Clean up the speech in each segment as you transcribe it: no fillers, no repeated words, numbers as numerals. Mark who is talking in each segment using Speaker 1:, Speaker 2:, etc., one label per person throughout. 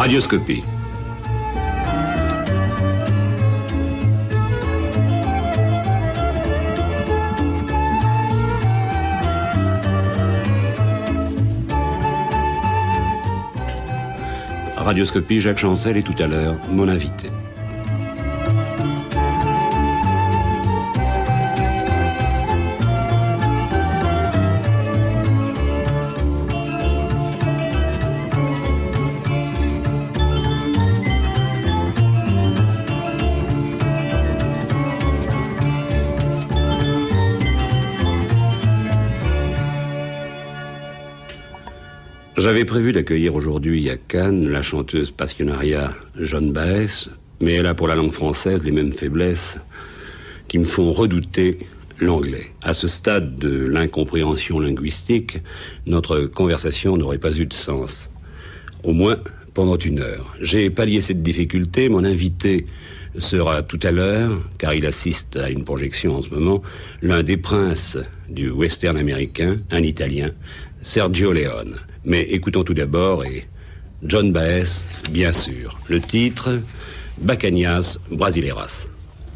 Speaker 1: Radioscopie. Radioscopie, Jacques Chancel et tout à l'heure, mon invité. J'avais prévu d'accueillir aujourd'hui à Cannes la chanteuse Passionaria Joan Baez, mais elle a pour la langue française les mêmes faiblesses qui me font redouter l'anglais. À ce stade de l'incompréhension linguistique, notre conversation n'aurait pas eu de sens. Au moins pendant 1 heure. J'ai pallié cette difficulté. Mon invité sera tout à l'heure, car il assiste à une projection en ce moment, l'un des princes du western américain, un Italien, Sergio Leone. Mais écoutons tout d'abord, et Joan Baez, bien sûr. Le titre, Bacanas Brasileiras.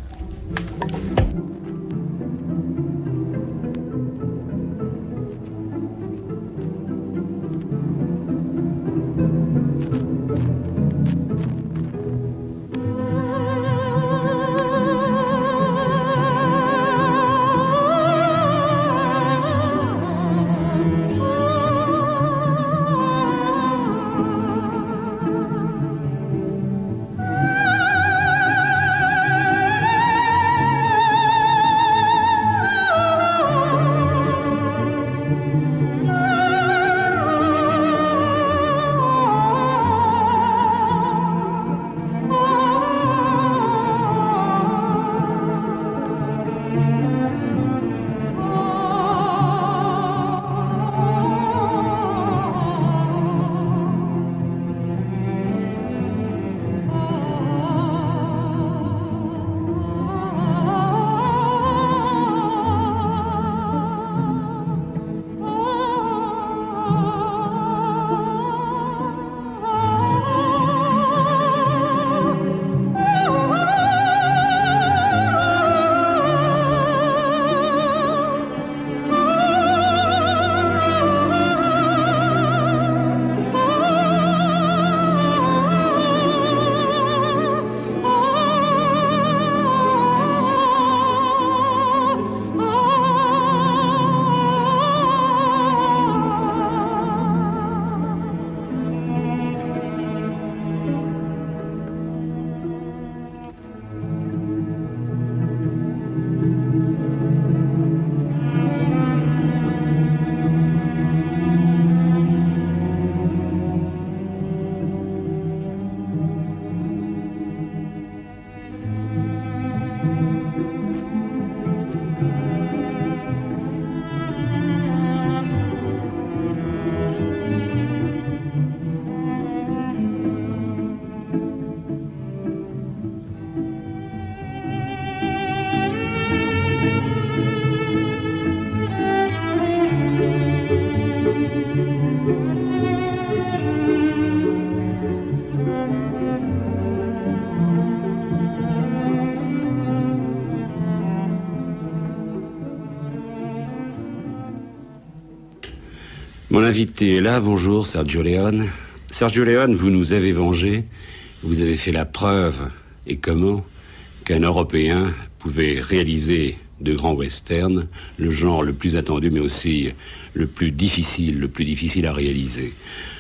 Speaker 1: Mon invité est là, bonjour Sergio Leone. Sergio Leone, vous nous avez vengé, vous avez fait la preuve, et comment, qu'un Européen pouvait réaliser de grands westerns, le genre le plus attendu mais aussi le plus difficile à réaliser.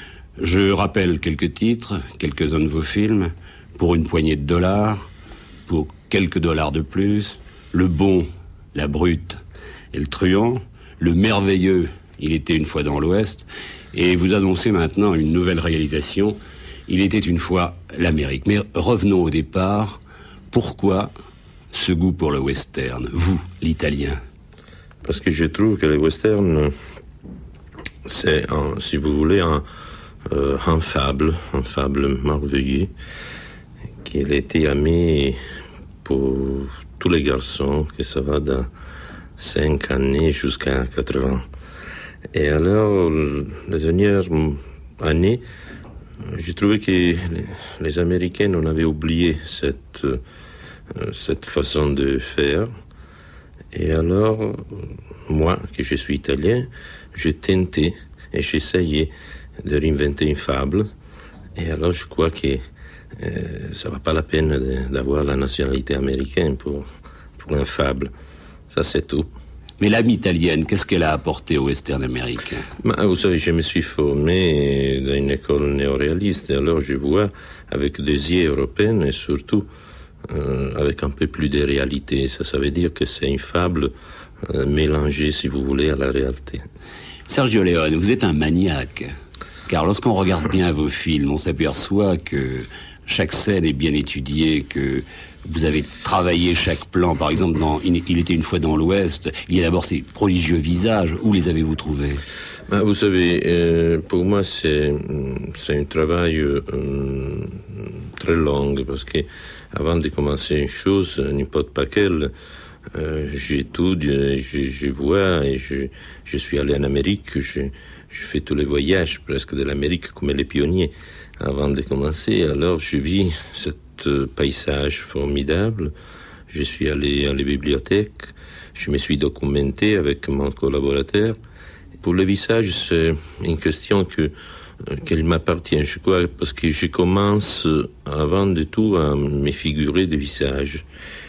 Speaker 1: Je rappelle quelques titres, quelques-uns de vos films, pour une poignée de dollars, pour quelques dollars de plus, le bon, la brute et le truand, le merveilleux, il était une fois dans l'Ouest, et vous annoncez maintenant une nouvelle réalisation, il était une fois l'Amérique. Mais revenons au départ, pourquoi ce goût pour le western, vous, l'Italien?
Speaker 2: Parce que je trouve que le western, c'est, si vous voulez, un fable merveilleux, qui a été aimé pour tous les garçons, que ça va de 5 années jusqu'à 80. Et alors, les dernières années, J'ai trouvé que les Américains, on avait oublié cette façon de faire. Et alors, moi, que je suis italien, j'ai tenté et j'essayais de réinventer une fable. Et alors, je crois que ça ne va pas la peine d'avoir la nationalité américaine pour une fable. Ça, c'est tout.
Speaker 1: Mais l'âme italienne, qu'est-ce qu'elle a apporté au western américain?
Speaker 2: Vous savez, je me suis formé dans une école néoréaliste, et alors je vois avec des yeux européens et surtout avec un peu plus de réalité. Ça veut dire que c'est une fable mélangée, si vous voulez, à la réalité.
Speaker 1: Sergio Leone, vous êtes un maniaque. Car lorsqu'on regarde bien vos films, on s'aperçoit que chaque scène est bien étudiée, que vous avez travaillé chaque plan. Par exemple, dans Il était une fois dans l'Ouest, il y a d'abord ces prodigieux visages. Où les avez-vous trouvés?
Speaker 2: Vous savez, pour moi, c'est un travail très long, parce que avant de commencer une chose, n'importe pas quelle, j'étudie, je vois, et je suis allé en Amérique, je fais tous les voyages presque de l'Amérique comme les pionniers avant de commencer. Alors je vis ce paysage formidable. Je suis allé à la bibliothèque, je me suis documenté avec mon collaborateur. Pour le visage, c'est une question qu'elle m'appartient, je crois, parce que je commence avant de tout à me figurer des visages.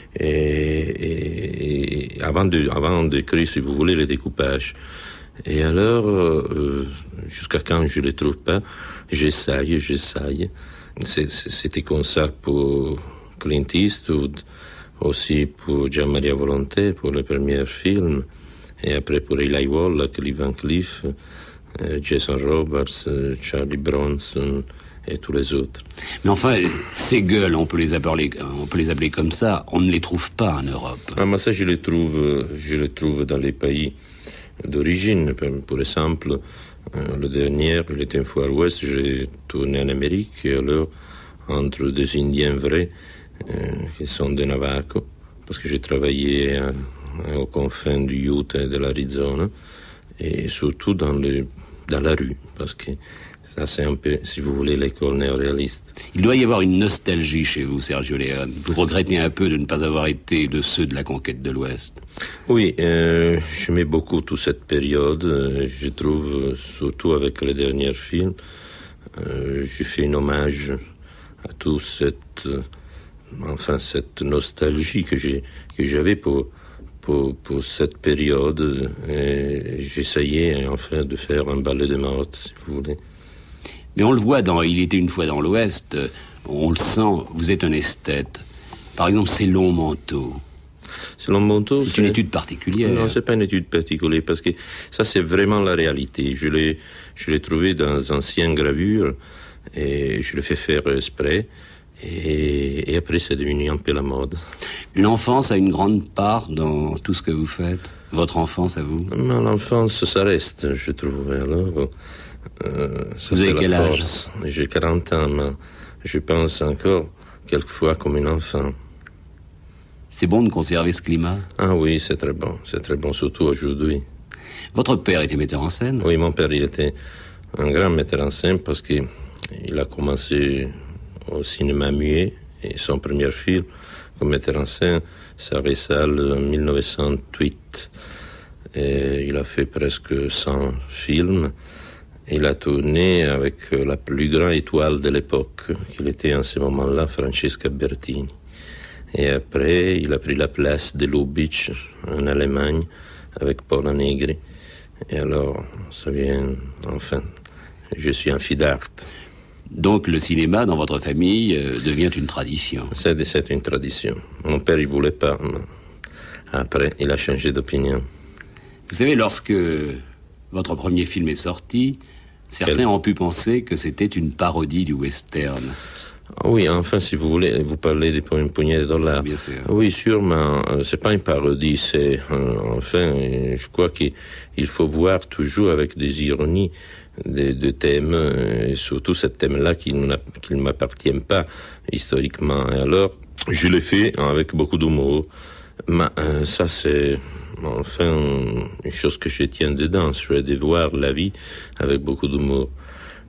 Speaker 2: Et avant d'écrire, si vous voulez, le découpage. Et alors, jusqu'à quand je ne les trouve pas, j'essaye. C'était comme ça pour Clint Eastwood, aussi pour Gianmaria Volonté, pour le premier film, et après pour Eli Wallach, Lee Van Cleef, Jason Robards, Charlie Bronson et tous les autres.
Speaker 1: Mais enfin, ces gueules, on peut les appeler comme ça, on ne les trouve pas en Europe.
Speaker 2: Mais ça, je les trouve dans les pays d'origine. Par exemple, le dernier, Il était une fois à l'Ouest, j'ai tourné en Amérique, et alors entre des Indiens vrais qui sont des Navajos, parce que j'ai travaillé aux confins du Utah et de l'Arizona, et surtout dans la rue, parce que ça c'est un peu, si vous voulez, l'école néoréaliste.
Speaker 1: Il doit y avoir une nostalgie chez vous, Sergio Leone. Vous regrettez un peu de ne pas avoir été de ceux de la conquête de l'Ouest?
Speaker 2: Oui, j'aimais beaucoup toute cette période. Je trouve, surtout avec les derniers films, j'ai fait un hommage à toute cette nostalgie que j'avais pour cette période. Et j'essayais enfin de faire un ballet de Marotte, si vous voulez.
Speaker 1: Mais on le voit dans Il était une fois dans l'Ouest, on le sent, vous êtes un esthète. Par exemple, ces longs manteaux.
Speaker 2: C'est une
Speaker 1: étude particulière.
Speaker 2: Non, c'est pas une étude particulière, parce que ça, c'est vraiment la réalité. Je l'ai trouvé dans anciennes gravures, et je le fais faire exprès, et après, c'est devenu un peu la mode.
Speaker 1: L'enfance a une grande part dans tout ce que vous faites? Votre enfance, à vous?
Speaker 2: Non, l'enfance, ça reste, je trouve. Alors, ça,
Speaker 1: vous avez quel âge?
Speaker 2: J'ai 40 ans, mais je pense encore quelquefois comme un enfant.
Speaker 1: C'est bon de conserver ce climat?
Speaker 2: Ah oui, c'est très bon, surtout aujourd'hui.
Speaker 1: Votre père était metteur en scène?
Speaker 2: Oui, mon père, il était un grand metteur en scène, parce qu'il a commencé au cinéma muet, et son premier film comme metteur en scène, ça ressale en 1908. Et il a fait presque 100 films. Il a tourné avec la plus grande étoile de l'époque, qui était en ce moment-là, Francesca Bertini. Et après, il a pris la place de Lubitsch en Allemagne avec Paolo Negri. Et alors, ça vient, enfin, je suis un fille d'art.
Speaker 1: Donc le cinéma, dans votre famille, devient une tradition.
Speaker 2: C'est une tradition. Mon père, il voulait pas. Mais après, il a changé d'opinion.
Speaker 1: Vous savez, lorsque votre premier film est sorti, certains ont pu penser que c'était une parodie du western.
Speaker 2: Oui, enfin, si vous voulez, vous parlez de une poignée de dollars.
Speaker 1: Bien sûr.
Speaker 2: Oui, sûrement, c'est pas une parodie, c'est, enfin, je crois qu'il faut voir toujours avec des ironies de thèmes, et surtout ce thème-là qui ne m'appartient pas historiquement. Et alors, je l'ai fait avec beaucoup d'humour. Mais ça, c'est, enfin, une chose que je tiens dedans, c'est de voir la vie avec beaucoup d'humour.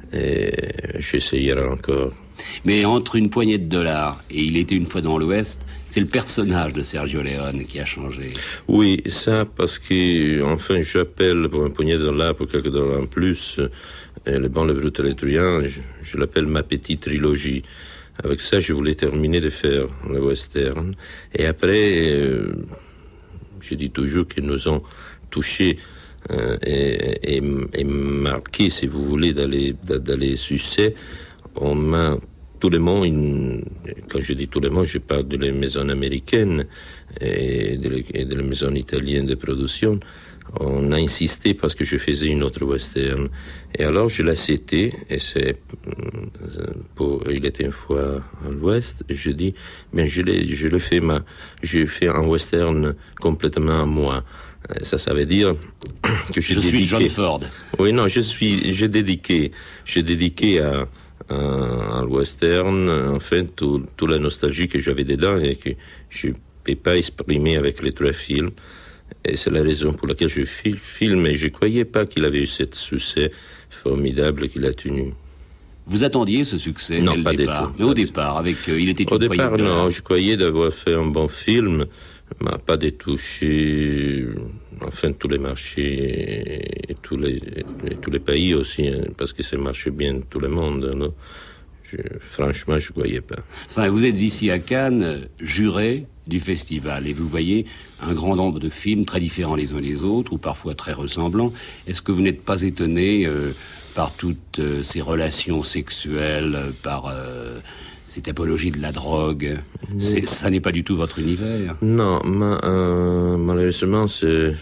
Speaker 2: Et j'essayerai encore.
Speaker 1: Mais entre une poignée de dollars et Il était une fois dans l'Ouest, c'est le personnage de Sergio Leone qui a changé.
Speaker 2: Oui, ça parce que, enfin, j'appelle pour une poignée de dollars, pour quelques dollars en plus, Le Bon, le Brut et le Truand, je l'appelle ma petite trilogie. Avec ça, je voulais terminer de faire le western. Et après, je dis toujours qu'ils nous ont touchés et marqué, si vous voulez, d'aller succès. On m'a tout le monde, quand je dis tout le monde, je parle de les maisons américaines et de les maisons italiennes de production. On a insisté parce que je faisais une autre western. Et alors je l'ai accepté, et c'est pour Il était une fois à l'Ouest. Je dis, mais j'ai fait un western complètement à moi. Ça veut dire que
Speaker 1: je suis John Ford.
Speaker 2: Oui, non, j'ai dédiqué à western, enfin, toute la nostalgie que j'avais dedans et que je ne peux pas exprimer avec les trois films. Et c'est la raison pour laquelle je filme, et je ne croyais pas qu'il avait eu ce succès formidable qu'il a tenu.
Speaker 1: Vous attendiez ce succès
Speaker 2: non,
Speaker 1: dès
Speaker 2: pas
Speaker 1: le départ.
Speaker 2: Du tout.
Speaker 1: Mais au départ, avec Il était une fois.
Speaker 2: Au départ, non, je croyais d'avoir fait un bon film, mais pas de toucher, enfin, tous les marchés et tous les pays aussi, hein, parce que ça marchait bien tout le monde. Alors, franchement, je ne croyais pas.
Speaker 1: Enfin, vous êtes ici à Cannes, juré du festival, et vous voyez un grand nombre de films très différents les uns des autres, ou parfois très ressemblants. Est-ce que vous n'êtes pas étonné par toutes ces sexuelles, par cette apologie de la drogue? Ça n'est pas du tout votre univers.
Speaker 2: Non, malheureusement, c'est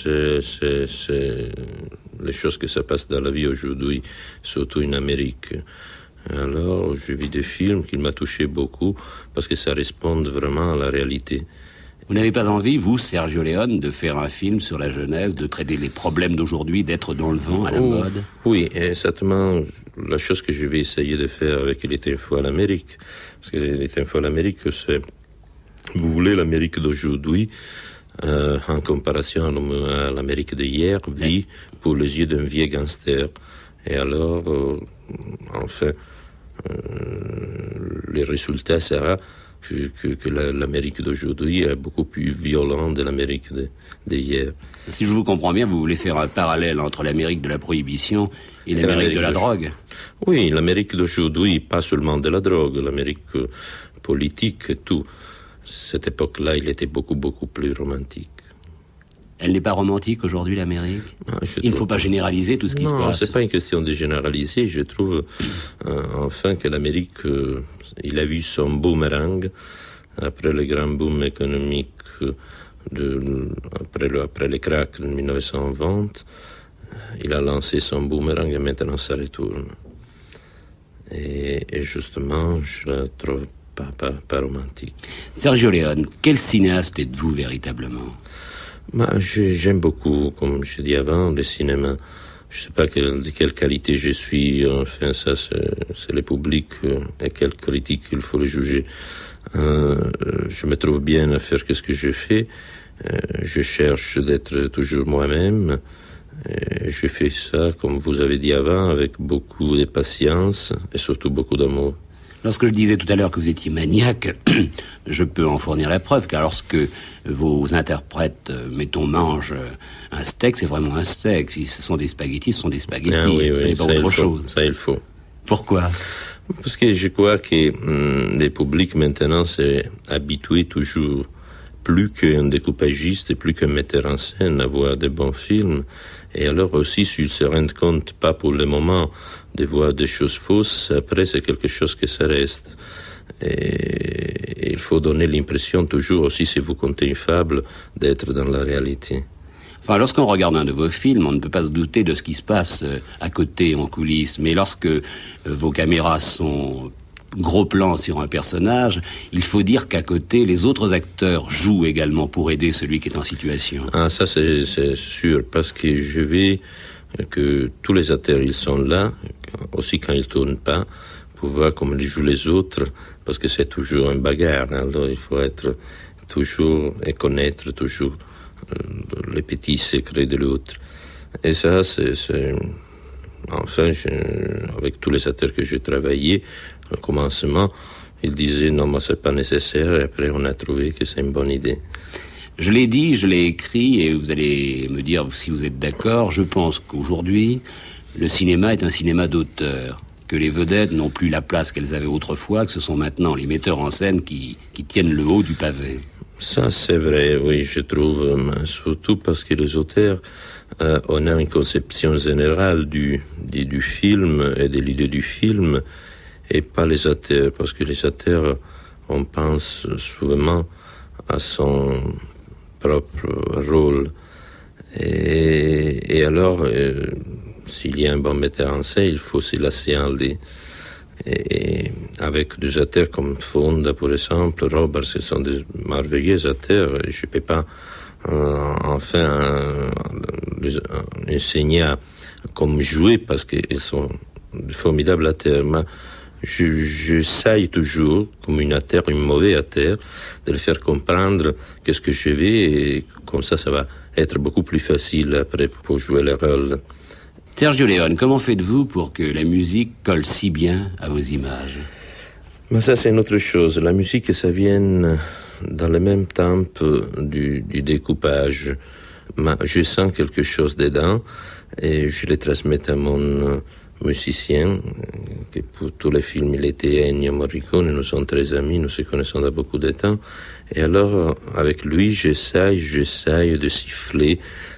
Speaker 2: les choses que ça passe dans la vie aujourd'hui, surtout en Amérique. Alors, je vis des films qui m'ont touché beaucoup parce que ça répond vraiment à la réalité.
Speaker 1: Vous n'avez pas envie, vous, Sergio Leone, de faire un film sur la jeunesse, de traiter les problèmes d'aujourd'hui, d'être dans le vent, à la mode?
Speaker 2: Oui, exactement. La chose que je vais essayer de faire avec Il était une fois l'Amérique, parce que Il était une fois l'Amérique, c'est, vous voulez, l'Amérique d'aujourd'hui, en comparaison à l'Amérique d'hier, vit pour les yeux d'un vieux gangster. Et alors, enfin, le résultat sera que l'Amérique d'aujourd'hui est beaucoup plus violente de l'Amérique d'hier.
Speaker 1: Si je vous comprends bien, vous voulez faire un parallèle entre l'Amérique de la prohibition et l'Amérique de la drogue?
Speaker 2: Oui, l'Amérique d'aujourd'hui, pas seulement de la drogue, l'Amérique politique et tout. Cette époque-là, il était beaucoup, beaucoup plus romantique.
Speaker 1: Elle n'est pas romantique aujourd'hui, l'Amérique? Il ne faut pas généraliser tout ce qui se passe.
Speaker 2: Non, c'est pas une question de généraliser. Je trouve enfin que l'Amérique, il a vu son boomerang après le grand boom économique, après le crack de 1920. Il a lancé son boomerang et maintenant ça retourne. Et justement, je la trouve pas romantique.
Speaker 1: Sergio Leone, quel cinéaste êtes-vous véritablement?
Speaker 2: J'aime beaucoup, comme je dis avant, le cinéma. Je ne sais pas de quelle qualité je suis. Enfin, ça, c'est le public et quelle critique il faut le juger. Je me trouve bien à faire ce que je fais. Je cherche d'être toujours moi-même. Je fais ça, comme vous avez dit avant, avec beaucoup de patience et surtout beaucoup d'amour.
Speaker 1: Lorsque je disais tout à l'heure que vous étiez maniaque, je peux en fournir la preuve, car lorsque vos interprètes, mettons, mangent un steak, c'est vraiment un steak. Si ce sont des spaghettis, ce sont des spaghettis.
Speaker 2: Ah oui,
Speaker 1: ce n'est pas autre chose.
Speaker 2: Ça, il faut.
Speaker 1: Pourquoi?
Speaker 2: Parce que je crois que le public maintenant s'est habitué toujours, plus qu'un découpagiste et plus qu'un metteur en scène, à voir de bons films. Et alors aussi, s'ils se rendent compte, pas pour le moment, de voir des choses fausses, après c'est quelque chose que ça reste. Et il faut donner l'impression toujours aussi, si vous comptez une fable, d'être dans la réalité.
Speaker 1: Enfin, lorsqu'on regarde un de vos films, on ne peut pas se douter de ce qui se passe à côté, en coulisses. Mais lorsque vos caméras sont gros plan sur un personnage, il faut dire qu'à côté, les autres acteurs jouent également pour aider celui qui est en situation.
Speaker 2: Ah, ça c'est sûr, parce que je veux que tous les acteurs, ils sont là, aussi quand ils tournent pas, pour voir comment ils jouent les autres, parce que c'est toujours une bagarre, hein, alors il faut être toujours et connaître toujours les petits secrets de l'autre. Et ça, enfin, avec tous les acteurs que j'ai travaillé, au commencement, ils disaient non, mais c'est pas nécessaire, et après on a trouvé que c'est une bonne idée.
Speaker 1: Je l'ai dit, je l'ai écrit, et vous allez me dire si vous êtes d'accord. Je pense qu'aujourd'hui, le cinéma est un cinéma d'auteur, que les vedettes n'ont plus la place qu'elles avaient autrefois, que ce sont maintenant les metteurs en scène qui tiennent le haut du pavé.
Speaker 2: Ça, c'est vrai, oui, je trouve, surtout parce que les auteurs, on a une conception générale du film et de l'idée du film, et pas les acteurs, parce que les acteurs, on pense souvent à son propre rôle. Et alors, s'il y a un bon metteur en scène, il faut se laisser aller. Et avec des acteurs comme Fonda, par exemple, Roberts, ce sont des merveilleux acteurs. Je ne peux pas enseigner à comme jouer parce qu'ils sont de formidables acteurs. Mais j'essaye toujours, comme un acteur, un mauvais acteur, de le faire comprendre qu'est-ce que je vais, et comme ça va être beaucoup plus facile après pour jouer le rôle.
Speaker 1: Sergio Leone, comment faites-vous pour que la musique colle si bien à vos images?
Speaker 2: Mais ça, c'est une autre chose. La musique, ça vient dans le même temps du découpage. Mais je sens quelque chose dedans et je le transmets à mon musicien, que pour tous les films, il était Ennio Morricone. Nous sommes très amis, nous se connaissons depuis beaucoup de temps. Et alors, avec lui, j'essaye de siffler,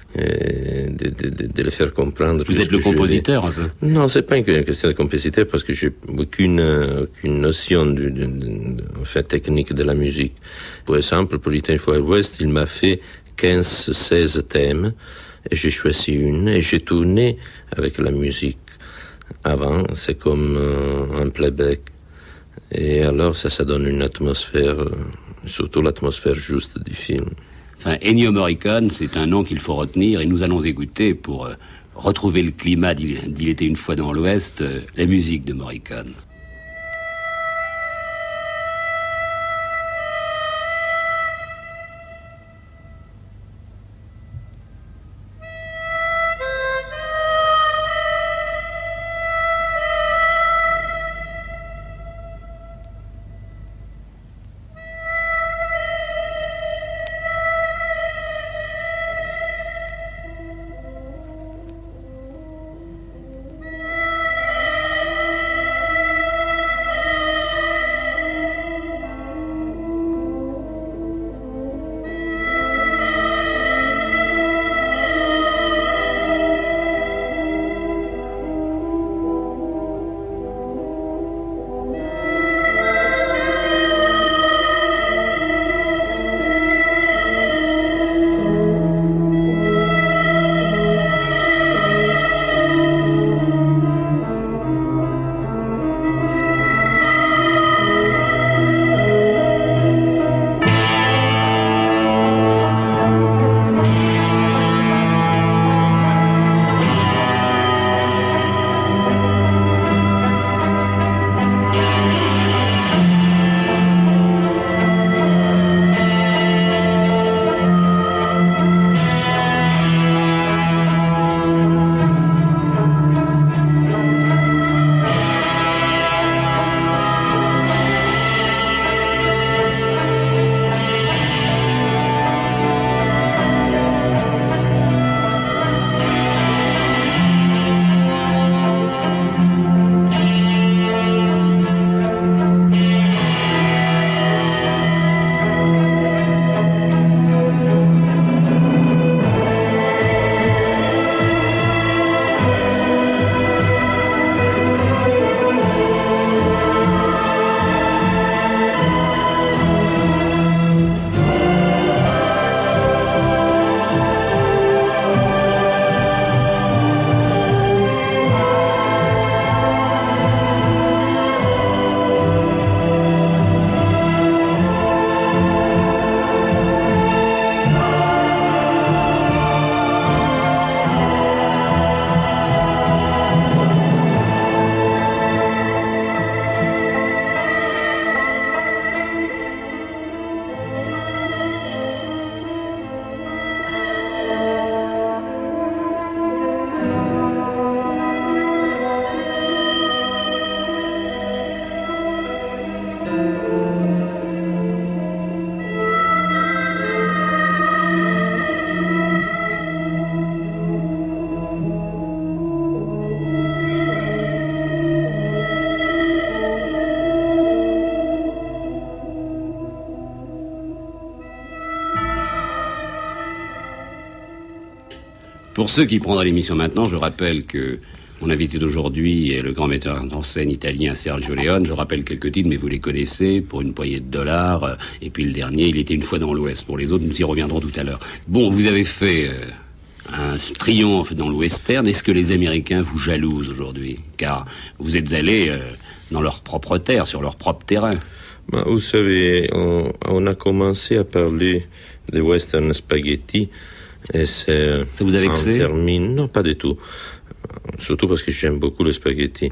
Speaker 2: de le faire comprendre.
Speaker 1: Vous êtes le compositeur un peu?
Speaker 2: Non, c'est pas une question de compositeur parce que j'ai aucune notion technique de la musique. Par exemple, pour Return to West, il m'a fait 15-16 thèmes et j'ai choisi une et j'ai tourné avec la musique. Avant, c'est comme un playback. Et alors, ça donne une atmosphère, surtout l'atmosphère juste du film.
Speaker 1: Enfin, Ennio Morricone, c'est un nom qu'il faut retenir et nous allons écouter pour retrouver le climat d'Il était une fois dans l'Ouest, la musique de Morricone. Pour ceux qui prendraient l'émission maintenant, je rappelle que mon invité d'aujourd'hui est le grand metteur en scène italien Sergio Leone. Je rappelle quelques titres, mais vous les connaissez, Pour une poignée de dollars. Et puis le dernier, Il était une fois dans l'Ouest. Pour les autres, nous y reviendrons tout à l'heure. Bon, vous avez fait un triomphe dans le western. Est-ce que les Américains vous jalousent aujourd'hui? Car vous êtes allé dans leur propre terre, sur leur propre terrain.
Speaker 2: Ben, vous savez, on a commencé à parler des western spaghetti. Et c'est...
Speaker 1: Ça vous a vexé?
Speaker 2: Non, pas du tout. Surtout parce que j'aime beaucoup le spaghetti.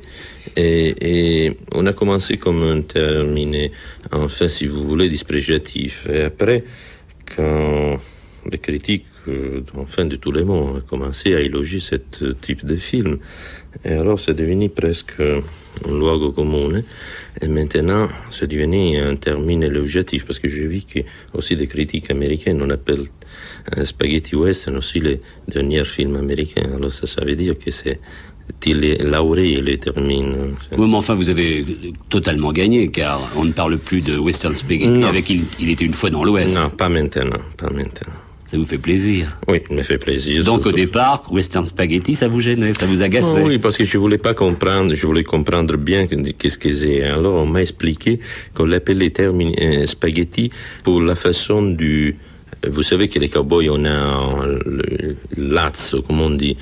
Speaker 2: Et on a commencé comme un terminé, enfin, si vous voulez, dispregiatif. Et après, quand les critiques, enfin, de tous les mondes, ont commencé à éloger ce type de film, et alors c'est devenu presque un luogo comune. Et maintenant, c'est devenu un termine élogiatif, parce que j'ai vu que aussi des critiques américaines, on appelle spaghetti western aussi les derniers films américains. Alors ça veut dire que c'est lauréé les termines.
Speaker 1: Oui, mais enfin, vous avez totalement gagné, car on ne parle plus de western spaghetti
Speaker 2: non.
Speaker 1: Avec il était une fois dans l'Ouest.
Speaker 2: Non, pas maintenant, pas maintenant.
Speaker 1: Ça vous fait plaisir?
Speaker 2: Oui, ça me fait plaisir.
Speaker 1: Donc, surtout. Au départ, western spaghetti, ça vous gênait, ça vous agaçait?
Speaker 2: Oh, oui, parce que je voulais pas comprendre, je voulais comprendre bien qu'est-ce que c'est. Alors, on m'a expliqué qu'on l'appelait spaghetti pour la façon du... Vous savez que les cowboys, on a le lazzo, comme on dit,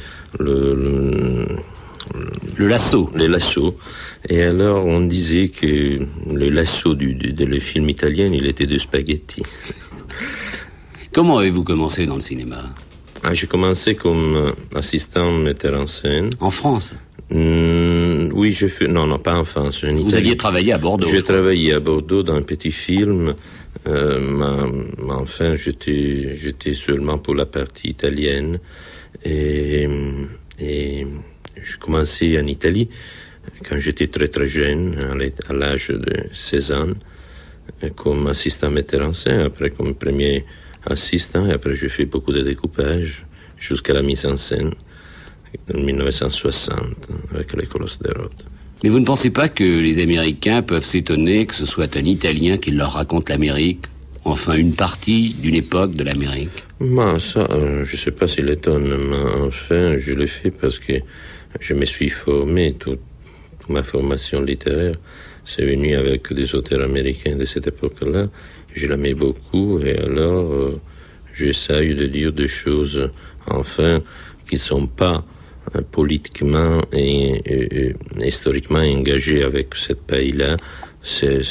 Speaker 1: le lasso.
Speaker 2: Le lasso. Et alors, on disait que le lasso le film italien, il était de spaghetti.
Speaker 1: Comment avez-vous commencé dans le cinéma?
Speaker 2: J'ai commencé comme assistant metteur en scène.
Speaker 1: En France?
Speaker 2: Oui, j'ai fait... Non, pas en France.
Speaker 1: Vous aviez travaillé à Bordeaux?
Speaker 2: J'ai travaillé à Bordeaux dans un petit film. Mais enfin, j'étais seulement pour la partie italienne. Et je commençais en Italie quand j'étais très très jeune, à l'âge de 16 ans, comme assistant metteur en scène, après comme premier assistant, et après j'ai fait beaucoup de découpage jusqu'à la mise en scène en 1960 avec les Colosses de Rhodes.
Speaker 1: Mais vous ne pensez pas que les Américains peuvent s'étonner que ce soit un Italien qui leur raconte l'Amérique, enfin une partie d'une époque de l'Amérique?
Speaker 2: Ça, je ne sais pas s'il étonne, mais enfin, je le fais parce que je me suis formé, toute ma formation littéraire, c'est venu avec des auteurs américains de cette époque-là. Je l'aimais beaucoup, et alors j'essaye de dire des choses, enfin, qui ne sont pas politiquement et historiquement engagé avec ce pays-là. C'est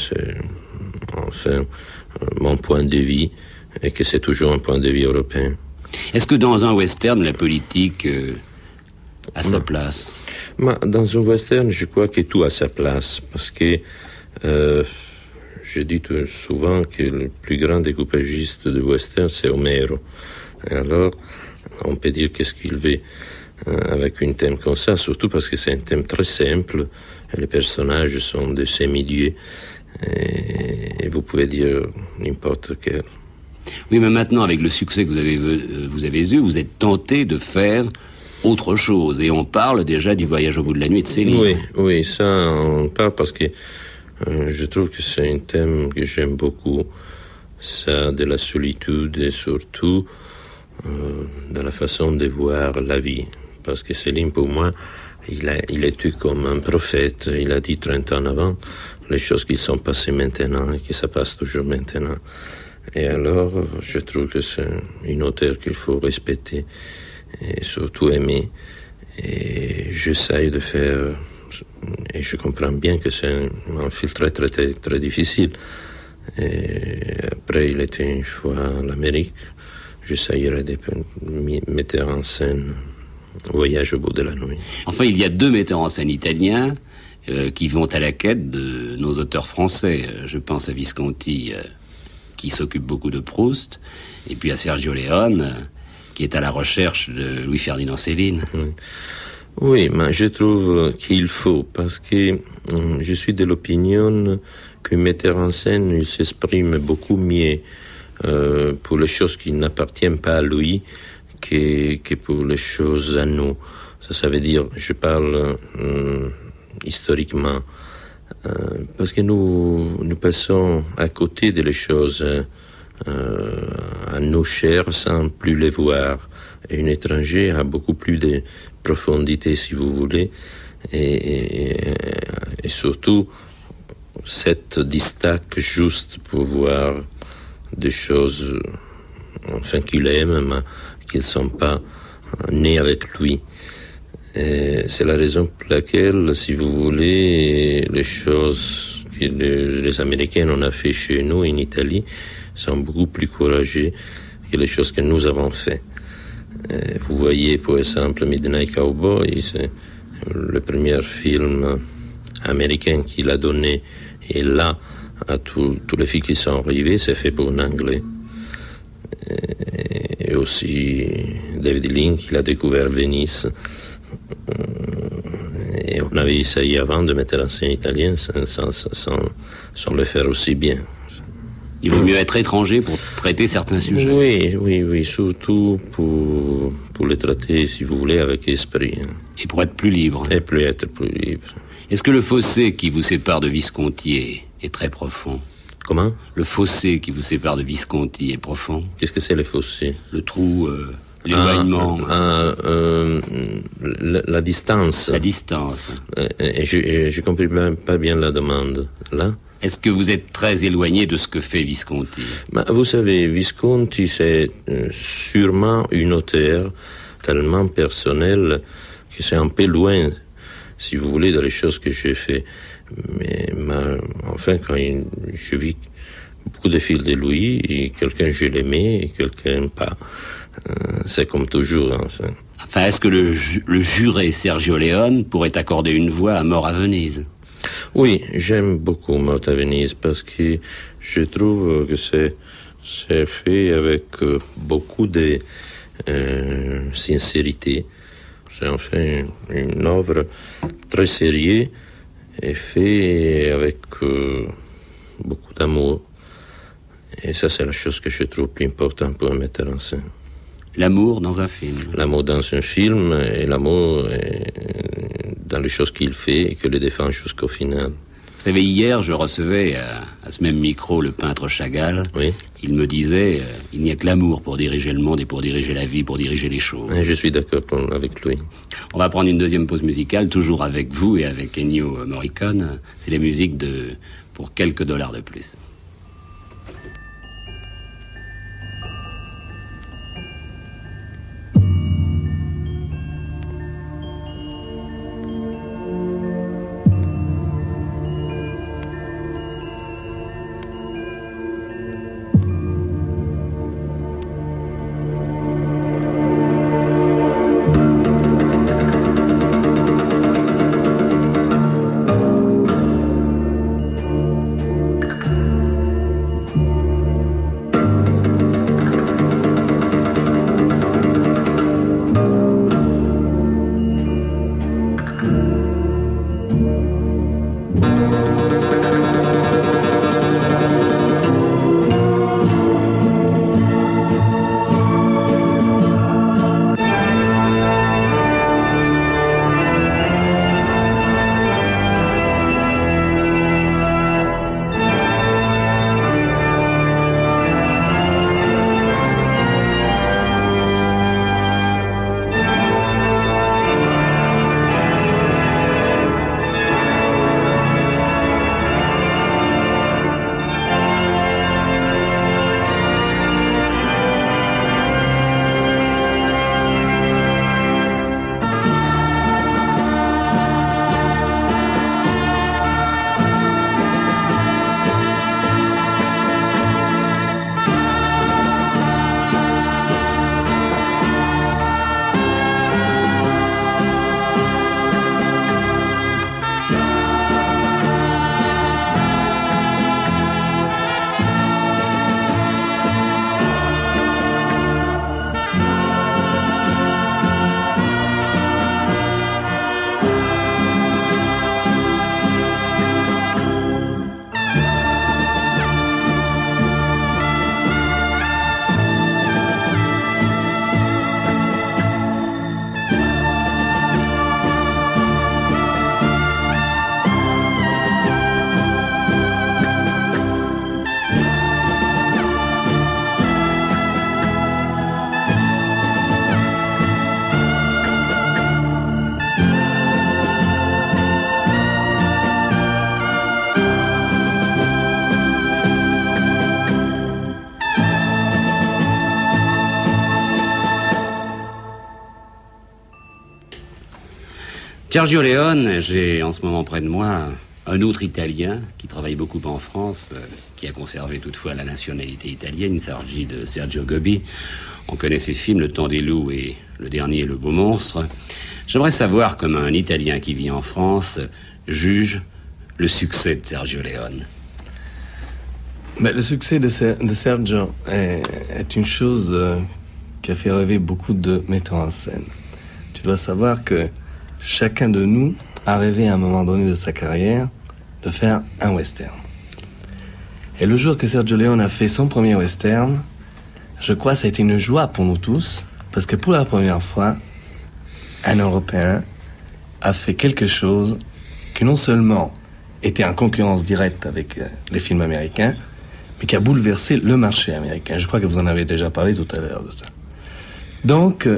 Speaker 2: enfin mon point de vue, et que c'est toujours un point de vue européen.
Speaker 1: Est-ce que dans un western, la politique a sa place?
Speaker 2: Dans un western, je crois que tout a sa place, parce que je dis souvent que le plus grand découpagiste de western, c'est Homero. Et alors, on peut dire qu'est-ce qu'il veut avec un thème comme ça, surtout parce que c'est un thème très simple, et les personnages sont de ces milieux, et vous pouvez dire n'importe quel.
Speaker 1: Oui, mais maintenant, avec le succès que vous avez eu, vous êtes tenté de faire autre chose, et on parle déjà du Voyage au bout de la nuit de Céline.
Speaker 2: Oui, ça, on parle parce que je trouve que c'est un thème que j'aime beaucoup, ça de la solitude, et surtout de la façon de voir la vie. Parce que Céline, pour moi, il était comme un prophète. Il a dit 30 ans avant les choses qui sont passées maintenant et qui se passent toujours maintenant. Et alors, je trouve que c'est une auteure qu'il faut respecter et surtout aimer. Et j'essaye de faire... Et je comprends bien que c'est un film très, très, très, très difficile. Et après, il était une fois à l'Amérique. J'essayerai de mettre en scène Voyage au bout de la nuit.
Speaker 1: Enfin, il y a deux metteurs en scène italiens qui vont à la quête de nos auteurs français. Je pense à Visconti, qui s'occupe beaucoup de Proust, et puis à Sergio Leone, qui est à la recherche de Louis-Ferdinand Céline.
Speaker 2: Oui, mais je trouve qu'il faut, parce que je suis de l'opinion qu'un metteur en scène il s'exprime beaucoup mieux pour les choses qui n'appartiennent pas à lui que pour les choses à nous. Ça veut dire, je parle historiquement, parce que nous passons à côté des choses à nous chères sans plus les voir. Et un étranger a beaucoup plus de profondité, si vous voulez, et surtout cette distaque juste pour voir des choses, enfin qu'il aime, mais qui ne sont pas nées avec lui. Et c'est la raison pour laquelle, si vous voulez, les choses que les Américains ont fait chez nous en Italie sont beaucoup plus courageuses que les choses que nous avons fait. Vous voyez, par exemple, Midnight Cowboy, c'est le premier film américain qu'il a donné, et là, à tous les films qui sont arrivés, c'est fait pour un Anglais. Et aussi, David Lynch, il a découvert Venise. Et on avait essayé avant de mettre en scène italien sans le faire aussi bien.
Speaker 1: Il vaut mieux être étranger pour traiter certains sujets.
Speaker 2: Oui, surtout pour les traiter, si vous voulez, avec esprit.
Speaker 1: Et pour être plus libre.
Speaker 2: Et pour être plus libre.
Speaker 1: Est-ce que le fossé qui vous sépare de Visconti est très profond?
Speaker 2: Comment?
Speaker 1: Le fossé qui vous sépare de Visconti est profond?
Speaker 2: Qu'est-ce que c'est le fossé?
Speaker 1: Le trou, l'éloignement.
Speaker 2: La distance.
Speaker 1: La distance.
Speaker 2: Je comprends même pas bien la demande. Là?
Speaker 1: Est-ce que vous êtes très éloigné de ce que fait Visconti?
Speaker 2: Vous savez, Visconti, c'est sûrement une auteure tellement personnelle que c'est un peu loin, si vous voulez, dans les choses que j'ai fait. Mais enfin, quand je vis beaucoup de films de lui, et quelqu'un je l'aimais et quelqu'un pas. C'est comme toujours, enfin.
Speaker 1: Enfin, est-ce que le juré Sergio Leone pourrait accorder une voix à Mort à Venise?
Speaker 2: Oui, j'aime beaucoup Mort à Venise parce que je trouve que c'est fait avec beaucoup de sincérité. C'est enfin une œuvre très sérieuse et fait avec beaucoup d'amour. Et ça, c'est la chose que je trouve plus importante pour un metteur en scène.
Speaker 1: L'amour dans un film.
Speaker 2: L'amour dans un film et l'amour dans les choses qu'il fait et que le défend jusqu'au final.
Speaker 1: Vous savez, hier, je recevais à ce même micro le peintre Chagall.
Speaker 2: Oui.
Speaker 1: Il me disait, il n'y a que l'amour pour diriger le monde et pour diriger la vie, pour diriger les choses.
Speaker 2: Et je suis d'accord avec lui.
Speaker 1: On va prendre une deuxième pause musicale, toujours avec vous et avec Ennio Morricone. C'est les musiques pour quelques dollars de plus. Sergio Leone, j'ai en ce moment près de moi un autre Italien qui travaille beaucoup en France, qui a conservé toutefois la nationalité italienne. Il s'agit de Sergio Gobbi. On connaît ses films Le Temps des loups et le dernier Le Beau Monstre. J'aimerais savoir comment un Italien qui vit en France juge le succès de Sergio Leone.
Speaker 3: Mais le succès de Sergio est une chose qui a fait rêver beaucoup de metteurs en scène. Tu dois savoir que chacun de nous a rêvé à un moment donné de sa carrière de faire un western. Et le jour que Sergio Leone a fait son premier western, je crois que ça a été une joie pour nous tous, parce que pour la première fois, un Européen a fait quelque chose qui non seulement était en concurrence directe avec les films américains, mais qui a bouleversé le marché américain. Je crois que vous en avez déjà parlé tout à l'heure de ça. Donc,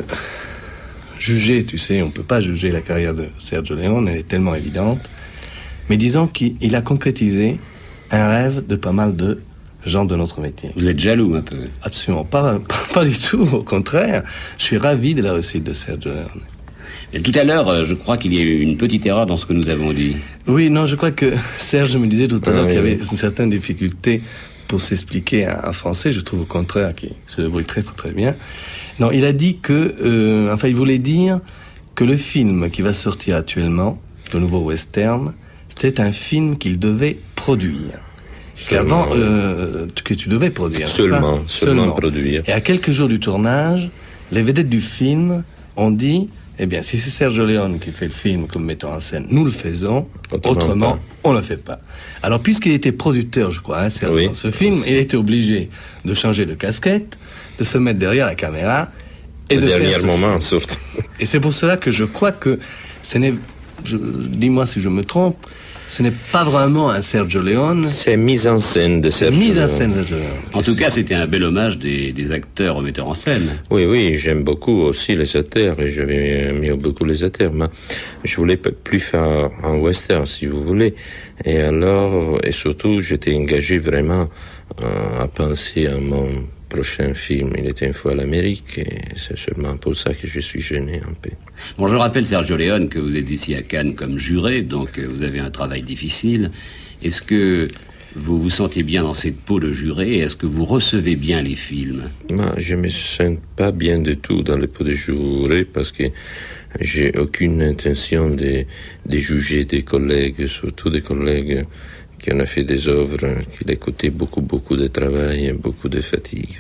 Speaker 3: juger, tu sais, on ne peut pas juger la carrière de Sergio Leone, elle est tellement évidente, mais disons qu'il a concrétisé un rêve de pas mal de gens de notre métier.
Speaker 1: Vous êtes jaloux un peu?
Speaker 3: Absolument pas du tout, au contraire. Je suis ravi de la réussite de Sergio Leone.
Speaker 1: Et tout à l'heure, je crois qu'il y a eu une petite erreur dans ce que nous avons dit.
Speaker 3: Oui, non, je crois que Serge me disait tout à l'heure qu'il y avait une certaine difficulté pour s'expliquer en français. Je trouve au contraire qu'il se débrouille très très très bien. Non, il a dit que, il voulait dire que le film qui va sortir actuellement, le nouveau western, c'était un film qu'il devait produire. Qu'avant, que tu devais produire.
Speaker 2: Seulement produire.
Speaker 3: Et à quelques jours du tournage, les vedettes du film ont dit, eh bien, si c'est Sergio Leone qui fait le film comme metteur en scène, nous le faisons, autrement on ne le fait pas. Alors, puisqu'il était producteur, je crois, dans ce film, il était obligé de changer de casquette, de se mettre derrière la caméra, et de
Speaker 2: dernier
Speaker 3: faire
Speaker 2: moment, surtout.
Speaker 3: Et c'est pour cela que je crois que ce n'est, dis-moi si je me trompe, ce n'est pas vraiment un Sergio Leone.
Speaker 2: C'est mise en scène de Sergio Leone.
Speaker 1: En tout cas, c'était un bel hommage des acteurs aux metteurs en scène.
Speaker 2: Oui, j'aime beaucoup aussi les acteurs, et j'aime beaucoup les acteurs, mais je voulais plus faire un western, si vous voulez. Et alors, et surtout, j'étais engagé vraiment à penser à mon prochain film. Il était une fois à l'Amérique, et c'est seulement pour ça que je suis gêné un peu.
Speaker 1: Bon, je rappelle, Sergio Leone, que vous êtes ici à Cannes comme juré, donc vous avez un travail difficile. Est-ce que vous vous sentez bien dans cette peau de juré, et est-ce que vous recevez bien les films?
Speaker 2: Moi, je me sens pas bien du tout dans les peaux de juré, parce que j'ai aucune intention de juger des collègues, surtout des collègues qui ont fait des œuvres, qui ont coûté beaucoup de travail et beaucoup de fatigue.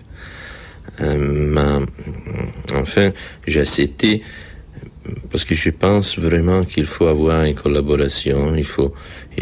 Speaker 2: Mais enfin, j'ai accepté parce que je pense vraiment qu'il faut avoir une collaboration, il faut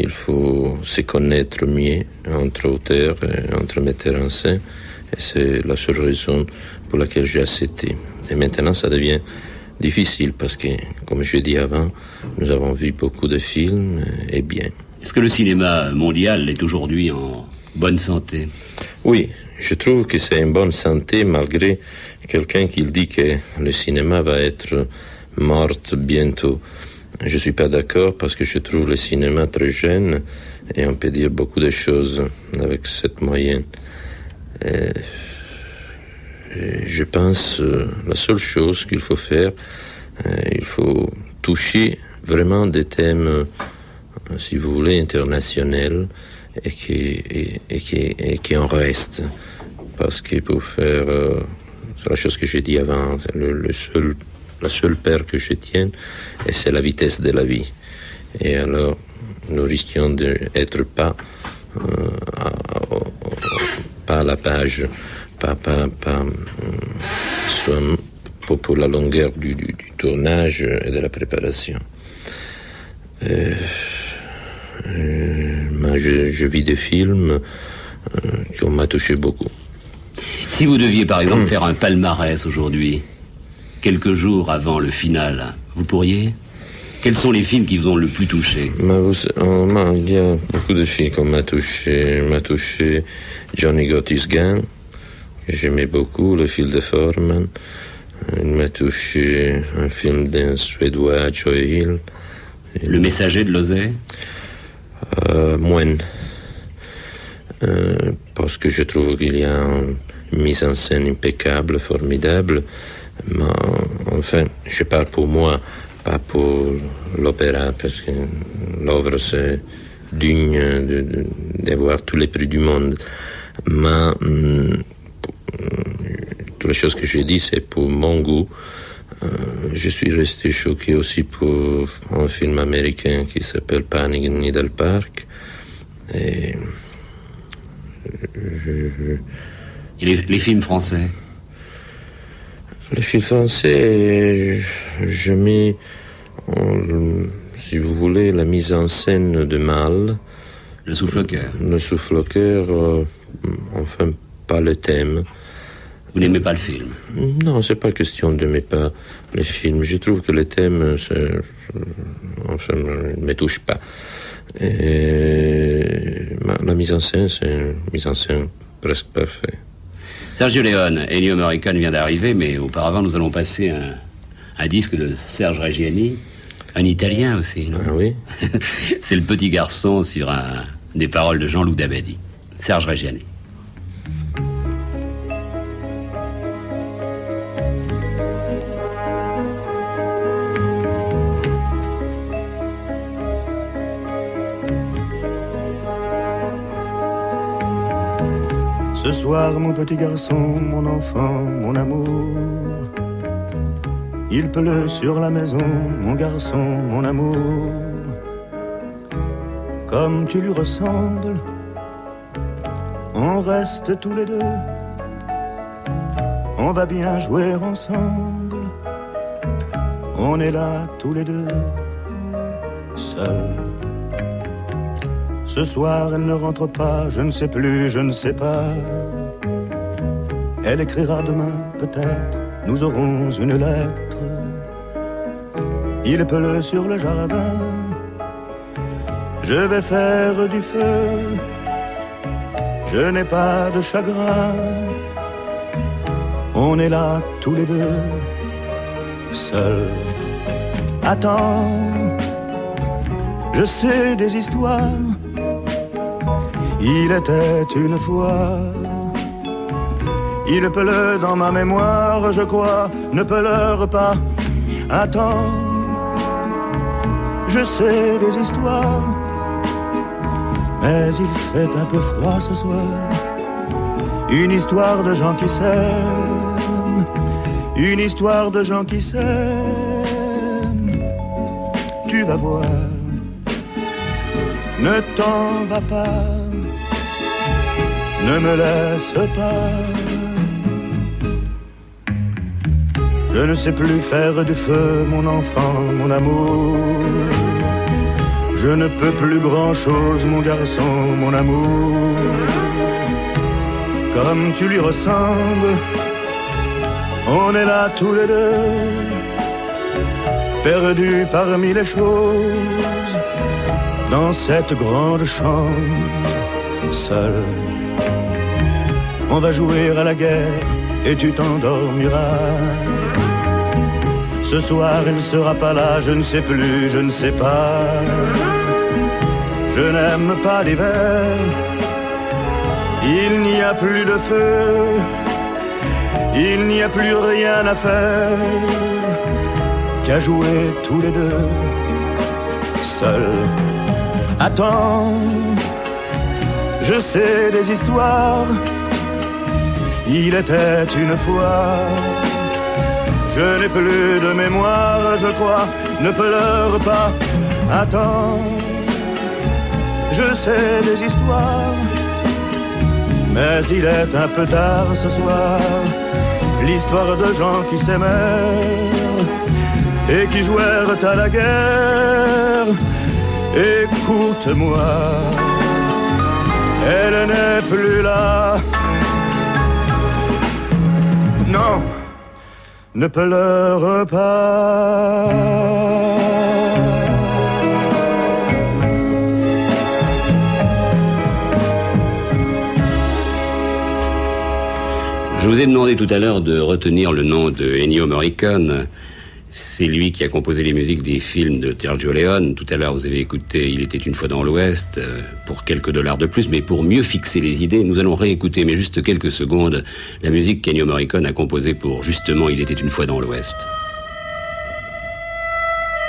Speaker 2: se connaître mieux entre auteurs et entre metteurs en scène, et c'est la seule raison pour laquelle j'ai accepté. Et maintenant, ça devient difficile parce que, comme je dis avant, nous avons vu beaucoup de films et bien.
Speaker 1: Est-ce que le cinéma mondial est aujourd'hui en bonne santé?
Speaker 2: Oui, je trouve que c'est en bonne santé malgré quelqu'un qui dit que le cinéma va être mort bientôt. Je ne suis pas d'accord parce que je trouve le cinéma très jeune et on peut dire beaucoup de choses avec cette moyenne. Je pense la seule chose qu'il faut faire, il faut toucher vraiment des thèmes, si vous voulez, internationaux et qui en restent. Parce que pour faire, c'est la chose que j'ai dit avant, la seule paire que je tienne, et c'est la vitesse de la vie. Et alors, nous risquons d'être pas à la page, pas pour la longueur du tournage et de la préparation. Je vis des films qui m'ont touché beaucoup.
Speaker 1: Si vous deviez par exemple faire un palmarès aujourd'hui, quelques jours avant le final, vous pourriez? Quels sont les films qui vous ont le plus touché?
Speaker 2: Il y a beaucoup de films qui m'ont touché. M'a touché Johnny Got His Gun, que j'aimais beaucoup, le film de Foreman. Il m'a touché un film d'un Suédois, Joe Hill.
Speaker 1: Le Messager de Losey?
Speaker 2: Moins. Parce que je trouve qu'il y a une mise en scène impeccable, formidable. Mais enfin, je parle pour moi, pas pour l'opéra, parce que l'œuvre c'est digne d'avoir tous les prix du monde. Mais toutes les choses que j'ai dit, c'est pour mon goût. Je suis resté choqué aussi pour un film américain qui s'appelle Panic in Needle Park. Et
Speaker 1: les films français?
Speaker 2: Les films français, je mets, si vous voulez, la mise en scène de Mal.
Speaker 1: Le Souffle au cœur.
Speaker 2: Le Souffle au cœur, enfin, pas le thème.
Speaker 1: Vous n'aimez pas le film?
Speaker 2: Non, c'est pas question de n'aimer pas le film. Je trouve que le thème, enfin, ne me touche pas. Et la mise en scène, c'est une mise en scène presque parfaite.
Speaker 1: Sergio Leone, Ennio Morricone vient d'arriver, mais auparavant, nous allons passer un disque de Serge Reggiani, un Italien aussi, non?
Speaker 2: Ah oui?
Speaker 1: C'est Le Petit Garçon sur des paroles de Jean-Loup Dabadi. Serge Reggiani.
Speaker 4: Ce soir, mon petit garçon, mon enfant, mon amour, il pleut sur la maison, mon garçon, mon amour. Comme tu lui ressembles, on reste tous les deux, on va bien jouer ensemble, on est là tous les deux, seuls. Ce soir, elle ne rentre pas, je ne sais plus, je ne sais pas. Elle écrira demain, peut-être, nous aurons une lettre. Il pleut sur le jardin, je vais faire du feu. Je n'ai pas de chagrin, on est là tous les deux, seuls. Attends, je sais des histoires. Il était une fois, il pleut dans ma mémoire, je crois, ne pleure pas, attends, je sais des histoires, mais il fait un peu froid ce soir, une histoire de gens qui s'aiment, une histoire de gens qui s'aiment, tu vas voir, ne t'en va pas. Ne me laisse pas. Je ne sais plus faire du feu, mon enfant, mon amour. Je ne peux plus grand-chose, mon garçon, mon amour. Comme tu lui ressembles, on est là tous les deux, perdus parmi les choses, dans cette grande chambre, seul. On va jouer à la guerre et tu t'endormiras. Ce soir il ne sera pas là, je ne sais plus, je ne sais pas. Je n'aime pas l'hiver, il n'y a plus de feu, il n'y a plus rien à faire qu'à jouer tous les deux, seuls. Attends, je sais des histoires. Il était une fois, je n'ai plus de mémoire, je crois, ne pleure pas, attends, je sais des histoires, mais il est un peu tard ce soir, l'histoire de gens qui s'aimèrent et qui jouèrent à la guerre, écoute-moi, elle n'est plus là. Non, ne pleure pas.
Speaker 1: Je vous ai demandé tout à l'heure de retenir le nom de Ennio Morricone. C'est lui qui a composé les musiques des films de Sergio Leone. Tout à l'heure, vous avez écouté Il était une fois dans l'Ouest pour quelques dollars de plus, mais pour mieux fixer les idées, nous allons réécouter, mais juste quelques secondes, la musique qu'Ennio Morricone a composée pour justement Il était une fois dans l'Ouest.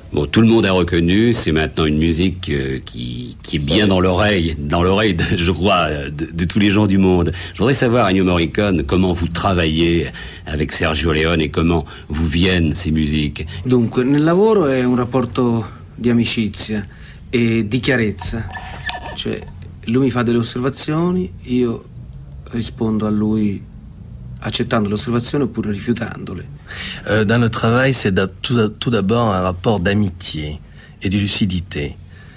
Speaker 1: Bon, tout le monde a reconnu, c'est maintenant une musique qui est bien dans l'oreille, je crois, de tous les gens du monde. Je voudrais savoir, Ennio Morricone, comment vous travaillez avec Sergio Leone et comment vous viennent ces musiques.
Speaker 5: Dunque, nel lavoro è un rapporto di amicizia e di chiarezza. Cioè, lui mi fa delle osservazioni, io rispondo a lui accettando le osservazioni oppure rifiutandole.
Speaker 3: Dans le travail, c'est tout d'abord un rapport d'amitié et de lucidité.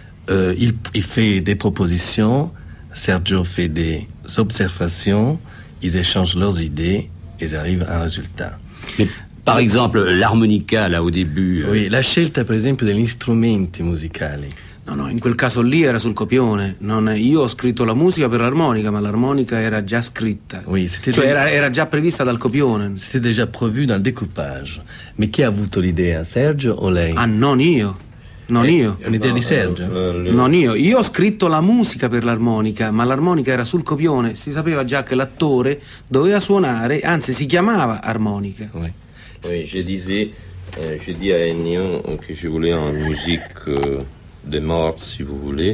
Speaker 3: Il fait des propositions, Sergio fait des observations, ils échangent leurs idées et ils arrivent à un résultat.
Speaker 1: Mais, par exemple, l'harmonica, là, au début...
Speaker 3: Oui, la scelta, per esempio, degli strumenti musicali.
Speaker 5: No, in quel caso lì era sul copione. Io ho scritto la musica per l'armonica, ma l'armonica era già scritta.
Speaker 3: Oui,
Speaker 5: era già prevista dal copione.
Speaker 3: C'était déjà prévu dans le découpage. Mais qui a avuto l'idea, Sergio o lei?
Speaker 5: Ah, non io. Io.
Speaker 3: Un'idea di Sergio?
Speaker 5: Non io. Io ho scritto la musica per l'armonica, ma l'armonica era sul copione. Si sapeva già che l'attore doveva suonare, anzi si chiamava armonica.
Speaker 2: Oui, je dis à Ennio que je voulais une musique de mort, si vous voulez.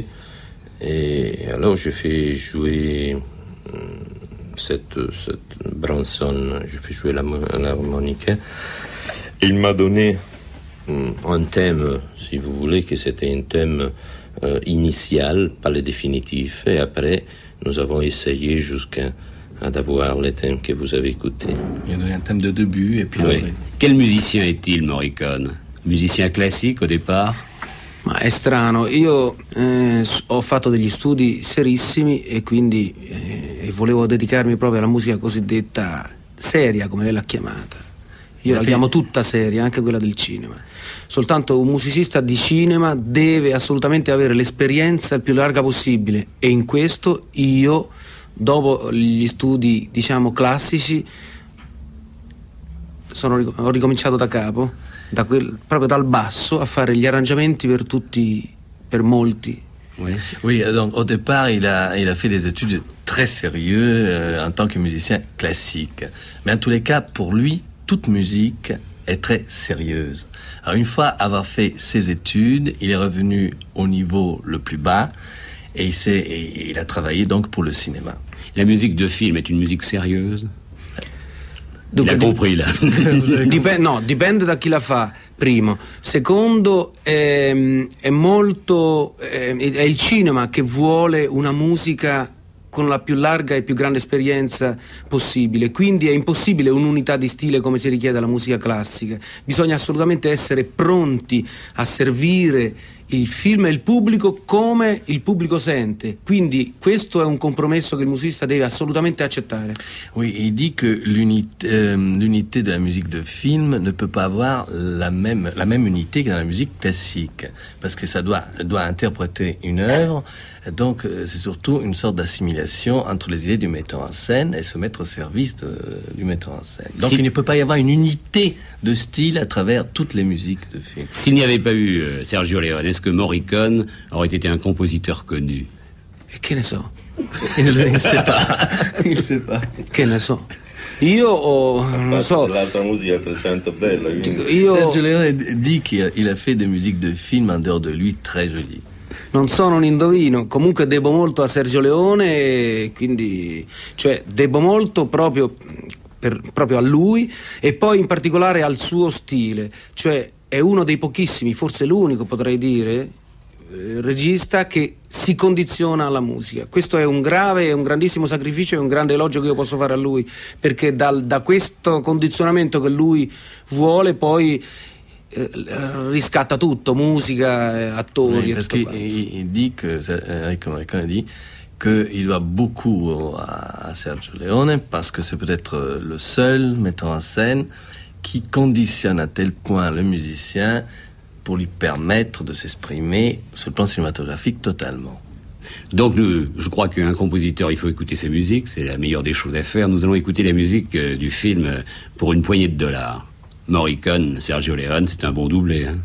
Speaker 2: Et alors je fais jouer cette Branson, je fais jouer l'harmonica. Il m'a donné un thème, si vous voulez, que c'était un thème initial, pas le définitif. Et après, nous avons essayé jusqu'à avoir le thème que vous avez écouté.
Speaker 3: Il a donné un thème de début et puis...
Speaker 1: Oui. Quel musicien est-il, Morricone? Musicien classique au départ?
Speaker 5: Ma è strano, io ho fatto degli studi serissimi e quindi volevo dedicarmi proprio alla musica cosiddetta seria, come lei l'ha chiamata. Io la chiamo tutta seria, anche quella del cinema. Soltanto un musicista di cinema deve assolutamente avere l'esperienza il più larga possibile e in questo io, dopo gli studi, diciamo, classici, ho ricominciato da capo. Proprio dal basso a fare gli arrangiamenti per molti.
Speaker 3: Oui, donc au départ, il a fait des études très sérieuses en tant que musicien classique. Mais en tous les cas, pour lui, toute musique est très sérieuse. Alors une fois avoir fait ses études, il est revenu au niveau le plus bas et il a travaillé donc pour le cinéma.
Speaker 1: La musique de film est une musique sérieuse? Il a compris là.
Speaker 5: Dipende da chi la fa, primo. Secondo, è il cinema che vuole una musica con la più larga e più grande esperienza possibile, quindi è impossibile un'unità di stile come si richiede alla musica classica. Bisogna assolutamente essere pronti a servire il film e il pubblico come il pubblico sente, quindi questo è un compromesso che il musicista deve assolutamente accettare.
Speaker 3: Oui, il dit que l'unité de la musique de film ne peut pas avoir la même unité que dans la musique classique, parce que ça doit interpréter une œuvre, donc c'est surtout une sorte d'assimilation entre les idées du metteur en scène et se mettre au service du metteur en scène. Donc il ne peut pas y avoir une unité de style à travers toutes les musiques de film.
Speaker 1: S'il n'y avait pas eu Sergio Leone, est-ce que Morricone aurait été un compositeur connu?
Speaker 5: E che ne so?
Speaker 3: Il ne sait pas. Il ne sait pas.
Speaker 5: Che ne so? Io non so.
Speaker 2: L'altra musica è altrettanto bella.
Speaker 3: Sergio Leone dit qu'il a fait des musiques de film en dehors de lui très jolies.
Speaker 5: Non sono un indovino, comunque debbo molto a Sergio Leone, quindi debbo molto proprio a lui e poi in particolare al suo stile, cioè è uno dei pochissimi, forse l'unico potrei dire, regista che si condiziona alla musica. Questo è un grandissimo sacrificio e un grande elogio che io posso fare a lui, perché da questo condizionamento che lui vuole poi riscatta tutto, musica, attori.
Speaker 3: Oui, parce qu'il dit que Enrico Morricone dit qu'il doit beaucoup à Sergio Leone parce que c'est peut-être le seul metteur en scène qui conditionne à tel point le musicien pour lui permettre de s'exprimer sur le plan cinématographique totalement.
Speaker 1: Donc je crois qu'un compositeur, il faut écouter sa musique, c'est la meilleure des choses à faire. Nous allons écouter la musique du film pour une poignée de $. Morricone, Sergio Leone, c'est un bon doublé. Hein.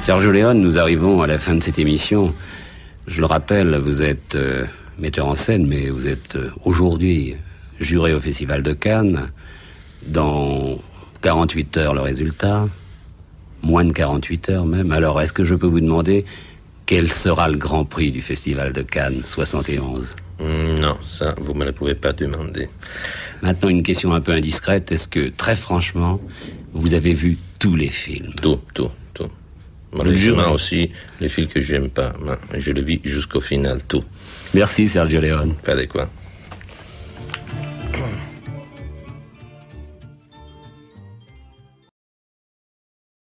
Speaker 1: Sergio Leone, nous arrivons à la fin de cette émission. Je le rappelle, vous êtes metteur en scène, mais vous êtes aujourd'hui juré au Festival de Cannes. Dans 48 heures, le résultat. Moins de 48 heures même. Alors, est-ce que je peux vous demander quel sera le Grand Prix du Festival de Cannes 71 ?
Speaker 2: Non, ça, vous me le pouvez pas demander.
Speaker 1: Maintenant, une question un peu indiscrète. Est-ce que, très franchement, vous avez vu tous les films ?
Speaker 2: Tout. Malheureusement aussi, les films que j'aime pas. Je le vis jusqu'au final, tout.
Speaker 1: Merci, Sergio Leone.
Speaker 2: Pas de quoi.